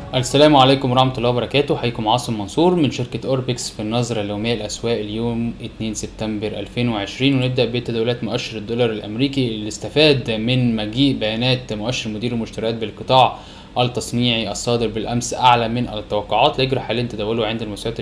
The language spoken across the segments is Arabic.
السلام عليكم ورحمة الله وبركاته. حيكم عاصم منصور من شركة أوربكس في النظرة اليومية للأسواق اليوم 2 سبتمبر 2020، ونبدأ بتداولات مؤشر الدولار الأمريكي اللي استفاد من مجيء بيانات مؤشر مدير المشتريات بالقطاع التصنيعي الصادر بالأمس أعلى من التوقعات، ليجري حاليا تداوله عند المستويات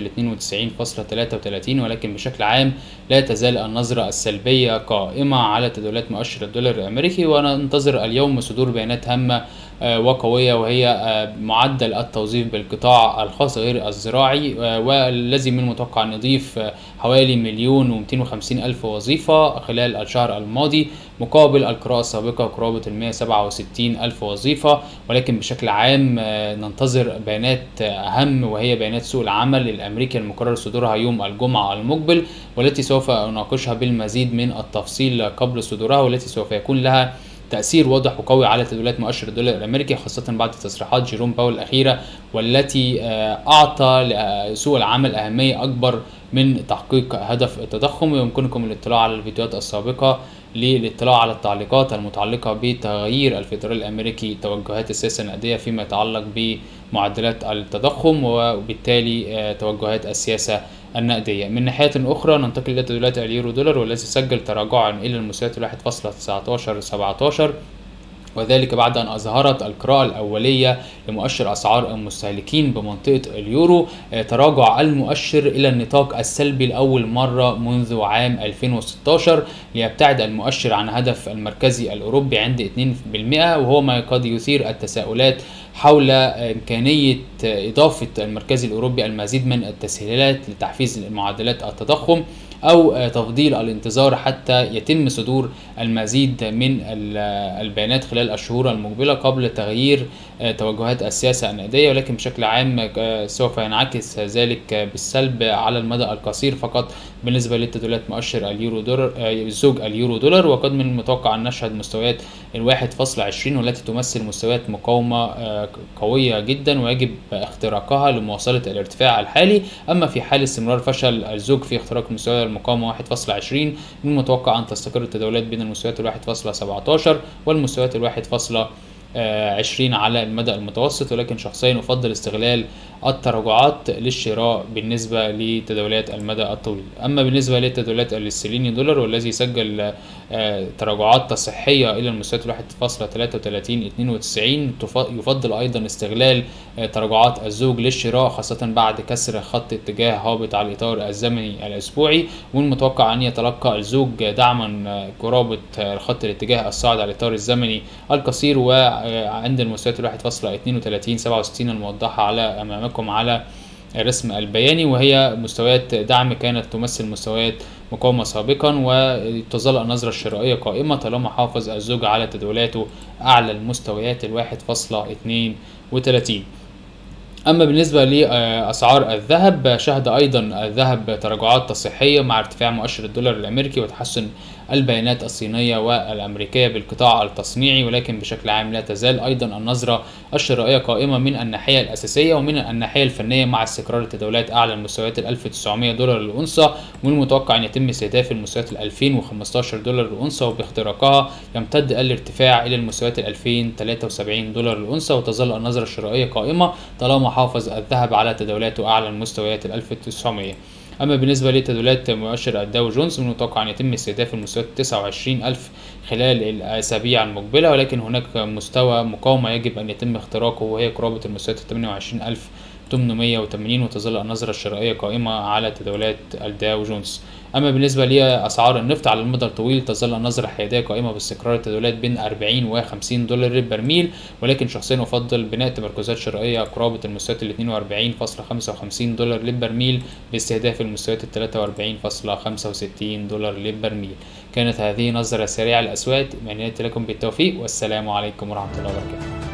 92.33، ولكن بشكل عام لا تزال النظرة السلبية قائمة على تداولات مؤشر الدولار الأمريكي، وننتظر اليوم صدور بيانات هامة وقوية، وهي معدل التوظيف بالقطاع الخاص غير الزراعي، والذي من المتوقع أن يضيف حوالي 1,250,000 وظيفة خلال الشهر الماضي، مقابل القراءة السابقة قرابة 167,000 وظيفة. ولكن بشكل عام ننتظر بيانات أهم، وهي بيانات سوق العمل الأمريكي المقرر صدورها يوم الجمعة المقبل، والتي سوف أناقشها بالمزيد من التفصيل قبل صدورها، والتي سوف يكون لها تأثير واضح وقوي على تداولات مؤشر الدولار الأمريكي، خاصة بعد تصريحات جيروم باول الأخيرة، والتي أعطى لسوق العمل أهمية أكبر من تحقيق هدف التضخم. ويمكنكم الاطلاع على الفيديوهات السابقة للاطلاع على التعليقات المتعلقة بتغيير الفيدرالي الأمريكي توجهات السياسة النقدية فيما يتعلق بمعدلات التضخم، وبالتالي توجهات السياسة النقدية. من ناحية أخرى ننتقل إلى تداولات اليورو دولار، والذي سجل تراجعا إلى المستويات 1.1917، وذلك بعد أن أظهرت القراءة الأولية لمؤشر أسعار المستهلكين بمنطقة اليورو تراجع المؤشر إلى النطاق السلبي لأول مرة منذ عام 2016، ليبتعد المؤشر عن هدف المركزي الأوروبي عند 2%، وهو ما قد يثير التساؤلات حول إمكانية إضافة المركزي الأوروبي المزيد من التسهيلات لتحفيز معدلات التضخم، أو تفضيل الانتظار حتى يتم صدور المزيد من البيانات خلال الشهور المقبلة قبل تغيير توجهات السياسة النقدية. ولكن بشكل عام سوف ينعكس ذلك بالسلب على المدى القصير فقط بالنسبة لتداولات مؤشر اليورو دولار زوج اليورو دولار، وقد من المتوقع أن نشهد مستويات 1.20، والتي تمثل مستويات مقاومة قوية جدا ويجب اختراقها لمواصلة الارتفاع الحالي. أما في حال استمرار فشل الزوج في اختراق مستوى المقاومة 1.20، من المتوقع أن تستقر التداولات بين المستويات 1.17 والمستويات 1.20 على المدى المتوسط. ولكن شخصيا أفضل استغلال التراجعات للشراء بالنسبة لتداولات المدى الطويل. أما بالنسبة لتداولات الاسترليني دولار، والذي سجل تراجعات تصحية إلى المستويات 1.3392، يفضل أيضا استغلال تراجعات الزوج للشراء، خاصة بعد كسر خط اتجاه هابط على الإطار الزمني الأسبوعي، والمتوقع أن يتلقى الزوج دعما قرابة خط الاتجاه الصاعد على الإطار الزمني القصير، وعند المستويات 1.3267 الموضحة أمامكم على الرسم البياني، وهي مستويات دعم كانت تمثل مستويات مقاومة سابقا، وتظل النظرة الشرائية قائمة طالما حافظ الزوج على تداولاته أعلى المستويات 1.32. أما بالنسبة لأسعار الذهب، شهد أيضا الذهب تراجعات تصحيحية مع ارتفاع مؤشر الدولار الأمريكي وتحسن البيانات الصينية والأمريكية بالقطاع التصنيعي، ولكن بشكل عام لا تزال أيضا النظرة الشرائية قائمة من الناحية الأساسية ومن الناحية الفنية، مع استقرار التداولات أعلى المستويات 1900 دولار للأونصة، ومن المتوقع أن يتم استهداف المستويات 2015 دولار للأونصة، وباختراقها يمتد الارتفاع إلى المستويات 2073 دولار للأونصة، وتظل النظرة الشرائية قائمة طالما حافظ الذهب على تداولاته أعلى المستويات 1900. أما بالنسبة لتداولات مؤشر الداو جونز، من المتوقع أن يتم استهداف المستويات 29,000 خلال الأسابيع المقبلة، ولكن هناك مستوى مقاومة يجب أن يتم اختراقه، وهي قرابة المستويات 28,880، وتظل النظرة الشرائية قائمة على تداولات الداو جونز. أما بالنسبة لأسعار النفط على المدى الطويل، تظل النظرة الحيادية قائمة باستقرار التداولات بين 40 و 50 دولار للبرميل، ولكن شخصيا أفضل بناء تمركزات شرائية قرابة المستويات 42.55 دولار للبرميل باستهداف المستويات 43.65 دولار للبرميل. كانت هذه نظرة سريعة للأسواق، أتمنى لكم بالتوفيق، والسلام عليكم ورحمة الله وبركاته.